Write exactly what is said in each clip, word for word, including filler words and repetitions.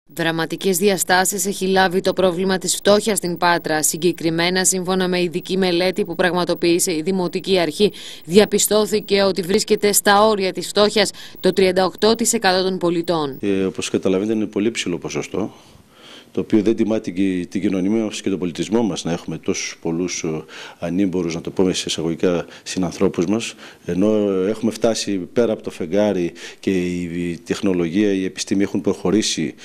Δραματικές διαστάσεις έχει λάβει το πρόβλημα της φτώχειας στην Πάτρα. Συγκεκριμένα, σύμφωνα με ειδική μελέτη που πραγματοποίησε η Δημοτική Αρχή, διαπιστώθηκε ότι βρίσκεται στα όρια της φτώχειας το τριάντα οκτώ τοις εκατό των πολιτών. Ε, όπως καταλαβαίνετε, είναι πολύ ψηλό ποσοστό, το οποίο δεν τιμά την, την κοινωνία μας και τον πολιτισμό μας να έχουμε τόσους πολλούς ανήμπορους, να το πούμε σε εισαγωγικά, συνανθρώπους μας, ενώ έχουμε φτάσει πέρα από το φεγγάρι και η τεχνολογία, η επιστήμη έχουν προχωρήσει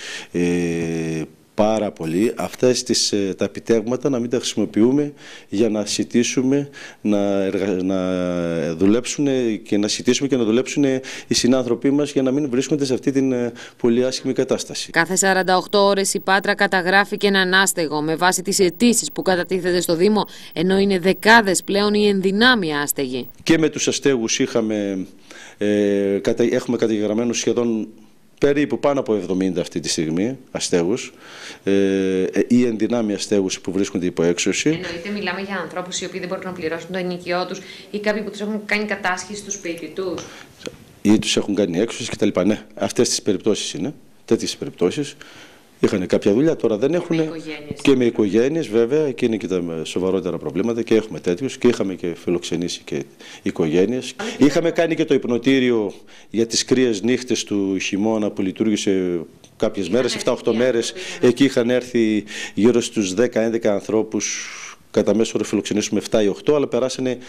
ε, πάρα πολύ. Αυτές τις, τα επιτεύγματα να μην τα χρησιμοποιούμε για να σιτήσουμε, να, εργα... να δουλέψουν και να σιτήσουμε και να δουλέψουν οι συνάνθρωποι μας για να μην βρίσκονται σε αυτή την πολύ άσχημη κατάσταση. Κάθε σαράντα οκτώ ώρες η Πάτρα καταγράφει και έναν άστεγο με βάση τις αιτήσεις που κατατίθεται στο Δήμο, ενώ είναι δεκάδες πλέον οι ενδυνάμει άστεγοι. Και με τους αστέγους είχαμε, ε, κατα... έχουμε καταγεγραμμένους σχεδόν περίπου πάνω από εβδομήντα αυτή τη στιγμή αστέγους ε, ή ενδυνάμει αστέγους που βρίσκονται υπό έξωση. Εννοείται μιλάμε για ανθρώπους οι οποίοι δεν μπορούν να πληρώσουν το ενοικιό τους ή κάποιοι που τους έχουν κάνει κατάσχεση στο σπίτι τους. Ή τους έχουν κάνει έξωση κτλ. Ναι, αυτές τις περιπτώσεις είναι, τέτοιες περιπτώσεις. Είχαν κάποια δουλειά, τώρα δεν έχουν. Με και με οικογένειες, βέβαια, και είναι και τα σοβαρότερα προβλήματα και έχουμε τέτοιους και είχαμε και φιλοξενήσει και οικογένειες. Είχαμε κάνει και το υπνοτήριο για τις κρύες νύχτες του χειμώνα που λειτουργήσε κάποιες μέρες, επτά οκτώ μέρες. Εκεί είχαν έρθει γύρω στους δέκα έντεκα ανθρώπους. Κατά μέσο όρο φιλοξενήσουμε επτά ή οκτώ, αλλά περάσανε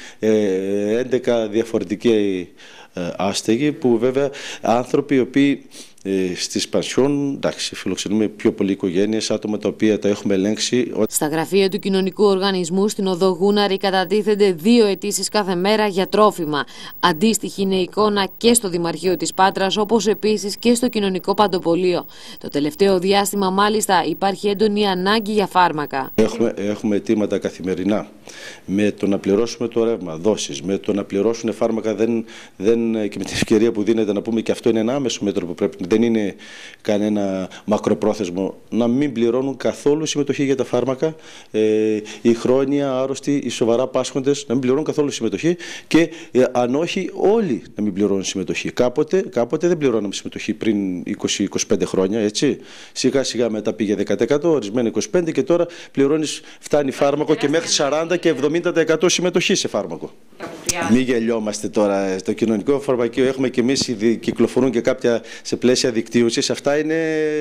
έντεκα διαφορετικοί άστεγοι, που βέβαια άνθρωποι οι οποίοι Ε, στις πανσιόν, εντάξει, φιλοξενούμε πιο πολλοί οικογένειες, άτομα τα οποία τα έχουμε ελέγξει. Στα γραφεία του Κοινωνικού Οργανισμού στην Οδό Γούναρη κατατίθενται δύο αιτήσεις κάθε μέρα για τρόφιμα. Αντίστοιχη είναι η εικόνα και στο Δημαρχείο της Πάτρας, όπως επίσης και στο Κοινωνικό Παντοπολείο. Το τελευταίο διάστημα, μάλιστα, υπάρχει έντονη ανάγκη για φάρμακα. Έχουμε, έχουμε αιτήματα καθημερινά. Με το να πληρώσουμε το ρεύμα, δόσεις, με το να πληρώσουν φάρμακα, δεν, δεν, και με την ευκαιρία που δίνεται να πούμε, και αυτό είναι ένα άμεσο μέτρο που πρέπει, δεν είναι κανένα μακροπρόθεσμο, να μην πληρώνουν καθόλου συμμετοχή για τα φάρμακα, ε, οι χρόνια άρρωστοι, οι σοβαρά πάσχοντες να μην πληρώνουν καθόλου συμμετοχή και ε, αν όχι όλοι να μην πληρώνουν συμμετοχή. Κάποτε, κάποτε δεν πληρώναμε συμμετοχή πριν είκοσι με είκοσι πέντε χρόνια, έτσι. Σιγά σιγά μετά πήγε δέκα τοις εκατό, ορισμένα είκοσι πέντε τοις εκατό και τώρα πληρώνεις, φτάνει φάρμακο και μέχρι σαράντα και εβδομήντα τοις εκατό συμμετοχή σε φάρμακο. Μην γελιόμαστε τώρα. Στο κοινωνικό φαρμακείο έχουμε και εμείς, κυκλοφορούν και κάποια σε πλαίσια δικτύωσης. Αυτά είναι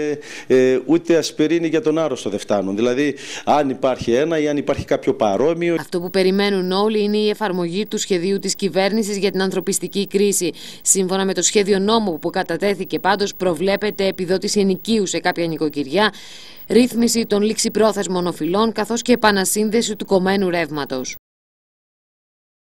ε, ούτε ασπιρίνη για τον άρρωστο δεν φτάνουν. Δηλαδή, αν υπάρχει ένα ή αν υπάρχει κάποιο παρόμοιο. Αυτό που περιμένουν όλοι είναι η εφαρμογή του σχεδίου της κυβέρνησης για την ανθρωπιστική κρίση. Σύμφωνα με το σχέδιο νόμου που κατατέθηκε, πάντως, προβλέπεται επιδότηση ενοικίου σε κάποια νοικοκυριά, ρύθμιση των ληξιπρόθεσμων οφειλών καθώς και επανασύνδεση του κομμένου ρεύματος.